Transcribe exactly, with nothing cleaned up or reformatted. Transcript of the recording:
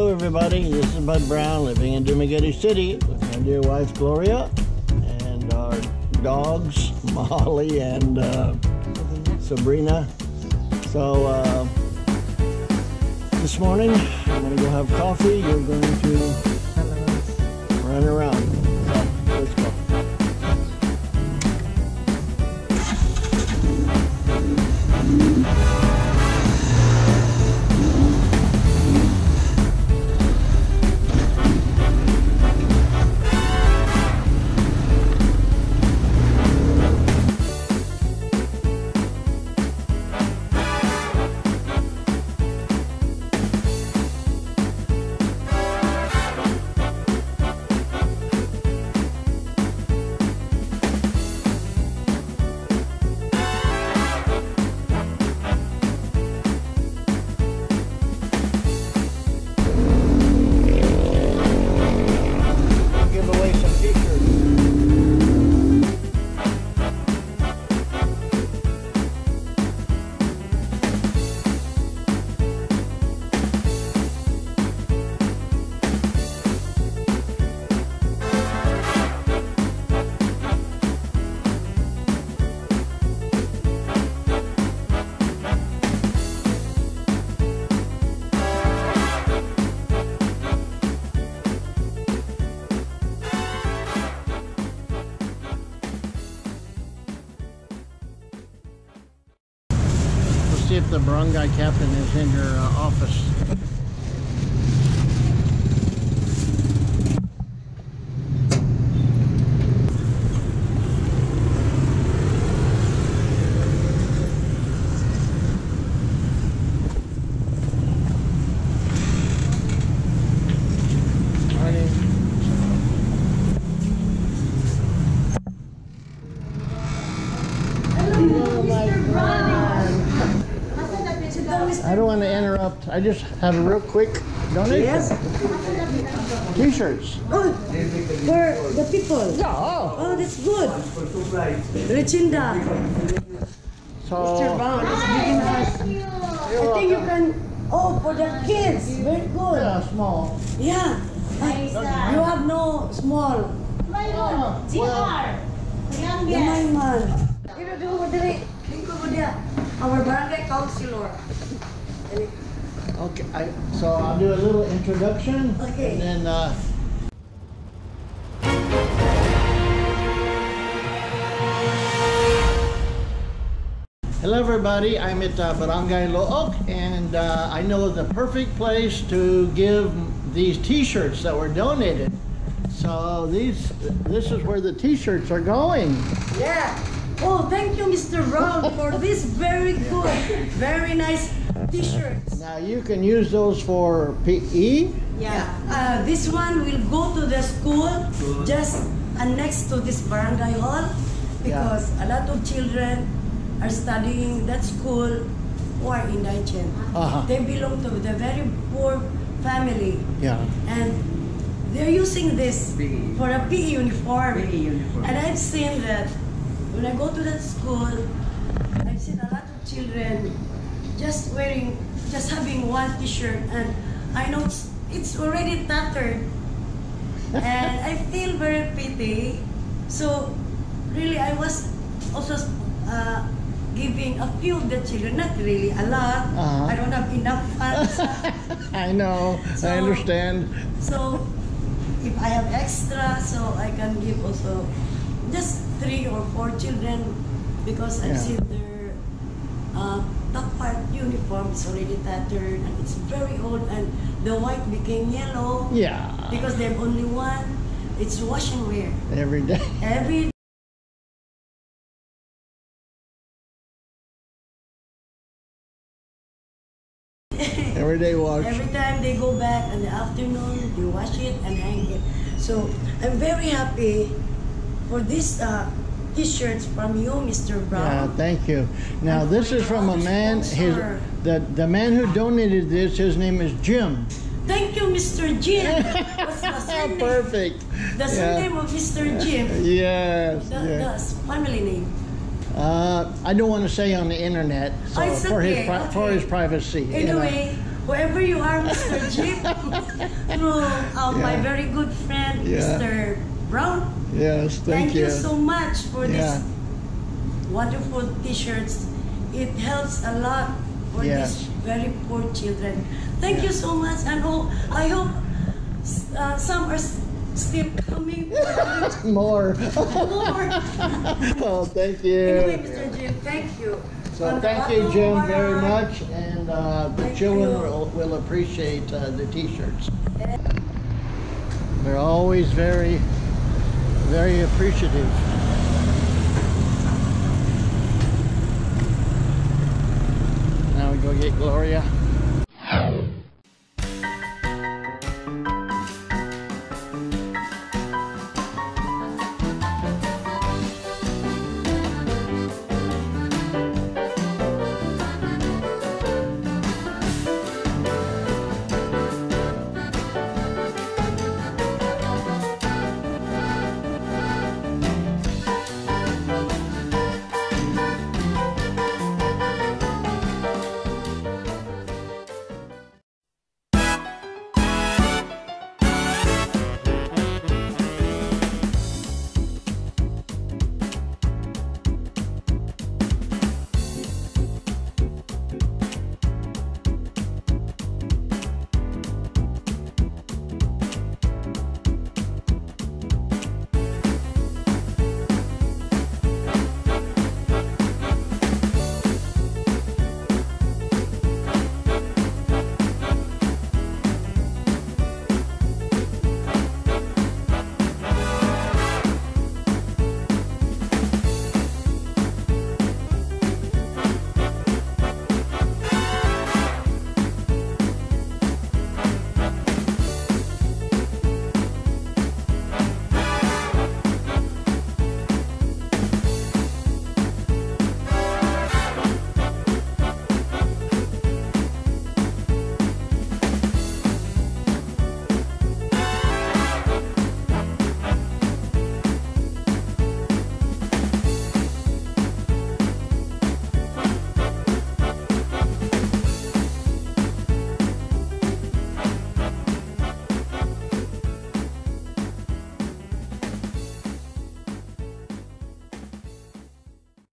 Hello everybody, this is Bud Brown living in Dumaguete City with my dear wife Gloria and our dogs Molly and uh, Sabrina. So uh, this morning I'm going to go have coffee. You're going to run around. So let's go. See if the barangay captain is in her uh, office. I don't want to interrupt. I just have a real quick donation. Yes. T-shirts. Oh, for the people. Yeah. Oh, oh that's good. Rechinda. So, Mister Brown is giving us. I think you can. Oh, for the kids. Very good. Yeah, small. Yeah. Uh, you have no small. Oh, well, Gamay man. Pero do mo dili. Lingkod mo dia. Our barangay councilor. okay, I, so I'll do a little introduction. Okay. And then, uh, hello everybody, I'm at uh, Barangay Look, and uh, I know the perfect place to give these t-shirts that were donated. So these, this is where the t-shirts are going. Yeah. Oh, thank you, Mister Brown, for this very good, very nice t-shirts. Now you can use those for P E. Yeah. Uh, this one will go to the school just uh, next to this barangay hall because yeah. a lot of children are studying that school who are indigent. Uh-huh. They belong to the very poor family. Yeah. And they're using this for a P E uniform. P E uniform. And I've seen that when I go to that school, I've seen a lot of children just wearing, just having one t-shirt, and I know it's, it's already tattered. And I feel very pity. So really I was also uh, giving a few of the children, not really a lot. Uh-huh. I don't have enough funds. I know, So, I understand. So if I have extra, so I can give also just three or four children because I've Yeah. seen their uh, top part uniform is already tattered and it's very old, and the white became yellow. Yeah. Because they have only one. It's wash and wear. Every day. Every Every day wash. Every time they go back in the afternoon, they wash it and hang it. So I'm very happy for this uh, t-shirts from you, Mister Brown. Yeah, thank you. Now And this for is your from a other man. His sponsor. the the man who donated this. His name is Jim. Thank you, Mister Jim. What's the surname? Perfect. The surname of Mister Jim. Yes. The, yes. the family name. Uh, I don't want to say on the internet, so Oh, it's for his okay, pri- okay. for his privacy. you know. Anyway, whoever you are, Mister Jim, through um, Yeah. my very good friend, Yeah. Mister Brown. Yes, thank, Thank you so much for Yeah. these wonderful t-shirts. It helps a lot for Yes. these very poor children. Thank you so much, and oh, I hope uh, some are s- still coming. More. More. Oh, thank you. Anyway, Mister Jim, thank you. So On the thank bottom you, of Jim, our very heart, much, and uh, the Thank children you. will, will appreciate uh, the t-shirts. They're always very, very appreciative. Now we go get Gloria.